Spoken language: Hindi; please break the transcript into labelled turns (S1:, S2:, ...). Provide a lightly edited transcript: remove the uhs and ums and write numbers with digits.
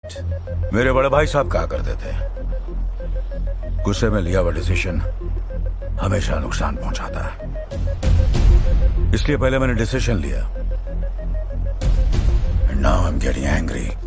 S1: मेरे बड़े भाई साहब कहा करते थे, गुस्से में लिया हुआ डिसीजन हमेशा नुकसान पहुंचाता है। इसलिए पहले मैंने डिसीजन लिया, and now I am getting angry.